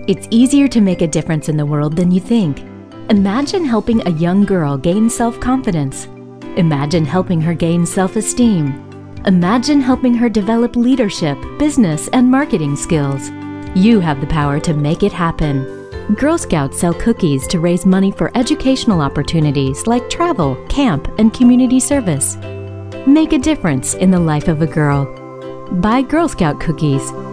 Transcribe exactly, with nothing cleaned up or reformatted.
It's easier to make a difference in the world than you think. Imagine helping a young girl gain self-confidence. Imagine helping her gain self-esteem. Imagine helping her develop leadership, business, and marketing skills. You have the power to make it happen. Girl Scouts sell cookies to raise money for educational opportunities like travel, camp, and community service. Make a difference in the life of a girl. Buy Girl Scout cookies.